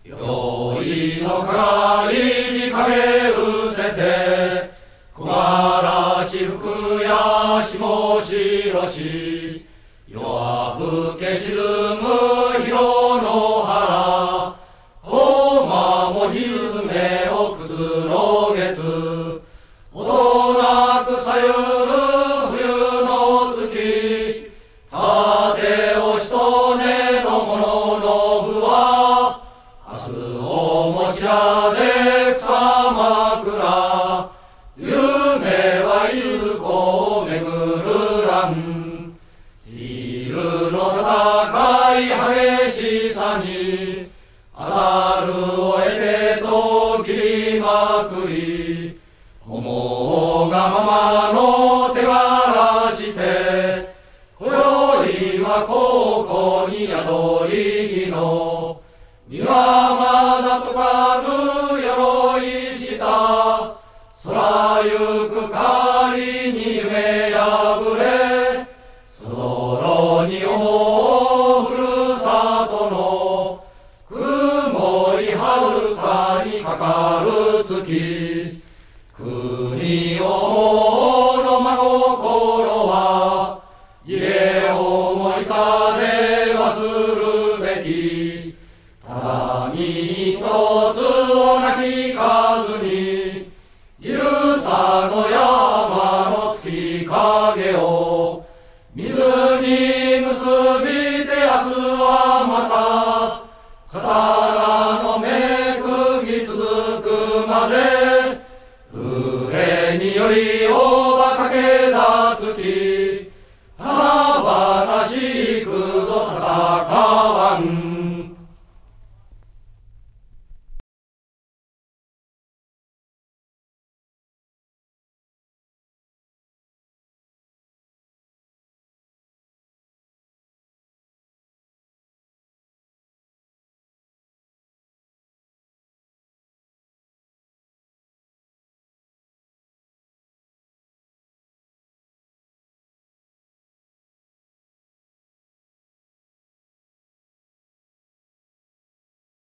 宵の陰に影うせて、木枯らし吹くやしもしろし、夜は更け沈む広野原、駒もひめをくつろげつ、音なくさゆる冬の月、盾をしとねの者の部は、明日をもしらで草枕、夢はゆこめぐるらん。昼の戦い激しさに、当たるを得てと切りまくり、思うがままの手柄して、今宵はここに宿り木の、身はまだとかぬ鎧下、空ゆく狩りに夢破れ、そぞろに思うふるさとの、雲いはるかにかかる月、国をの真心は、家思いかで忘るべき、ただ身一つを泣きかずに、いるさの山の月影を水に